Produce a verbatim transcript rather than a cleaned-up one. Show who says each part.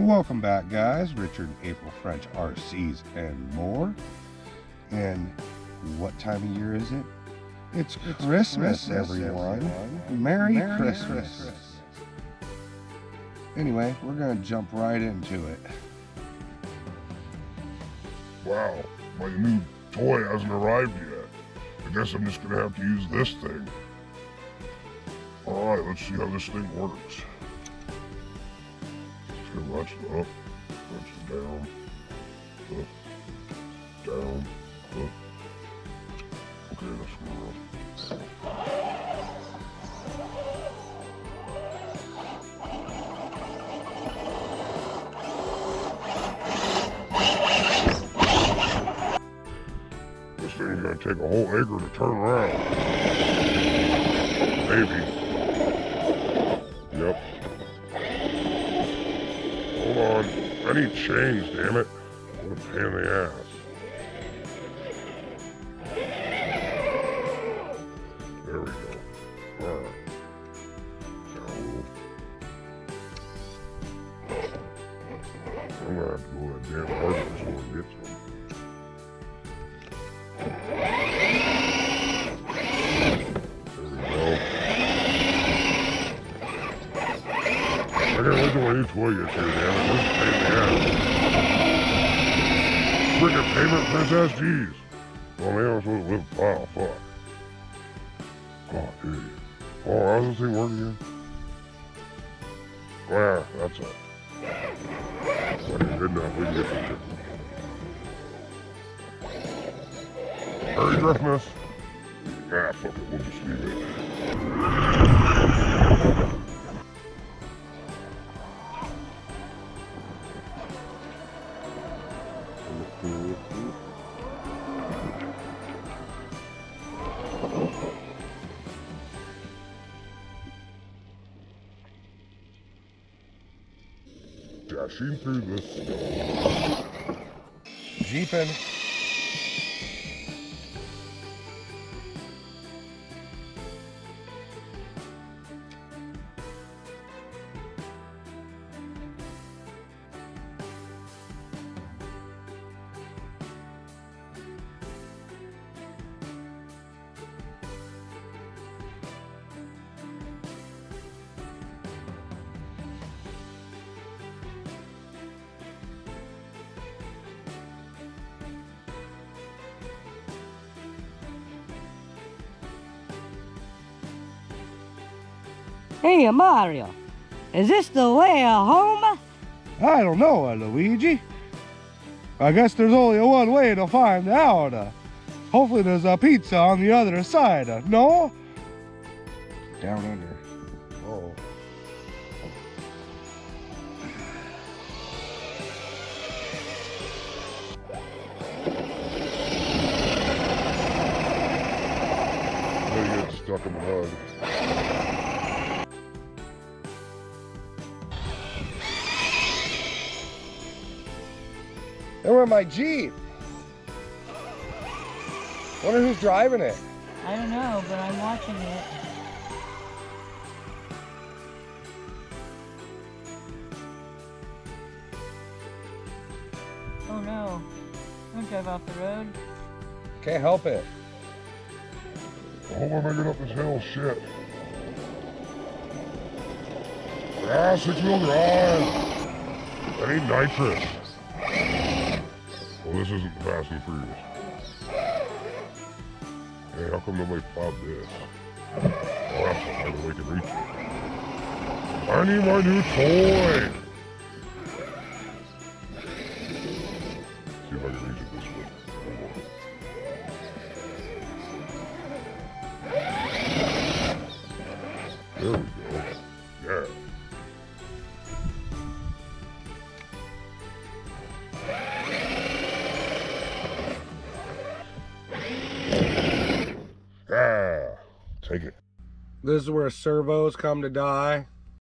Speaker 1: Welcome back, guys. Richard and April French R Cs and more. And what time of year is it? It's, it's Christmas, Christmas, everyone. everyone. Merry, Merry Christmas. Christmas. Anyway, we're going to jump right into it.
Speaker 2: Wow, my new toy hasn't arrived yet. I guess I'm just going to have to use this thing. Alright, let's see how this thing works. Just going to wrench it up, wrench it down, up, down, up. Okay, let's go up. This thing's gonna take a whole acre to turn around. Maybe. Yep. Hold on. I need change, damn it. What a pain in the ass. There we go. Alright. I'm gonna have to go that damn hardware store and get some. I can't wait till my new toy gets here, damn it. This is a pain in the ass. Frickin' payment princess, jeez. Oh man, I'm supposed to live. Wow, fuck. Oh, dude. Oh, how's this thing working here? Oh, yeah, that's it. Okay, good enough. We can get this shit. Merry Christmas. Ah, fuck it. We'll just leave it. Dashing through the snow.
Speaker 1: Jeepin'.
Speaker 3: Hey, Mario, is this the way home?
Speaker 1: I don't know, uh, Luigi. I guess there's only one way to find out. Uh, hopefully there's a pizza on the other side, uh, no? Down under. Oh.
Speaker 2: I'm gonna get stuck in the mud.
Speaker 1: There went my Jeep. Wonder who's driving it.
Speaker 3: I don't know, but I'm watching it. Oh no. Don't drive off the road.
Speaker 1: Can't help it.
Speaker 2: I hope I make it up this hill. Shit. Ah, six-wheel drive. I need nitrous. Well, this isn't the Fast and Furious. Hey, how come nobody plowed this? Oh, that's the only way to reach it. I need my new toy! See if I can reach it this way. There we go. Yeah. Ah, take it.
Speaker 1: This is where servos come to die.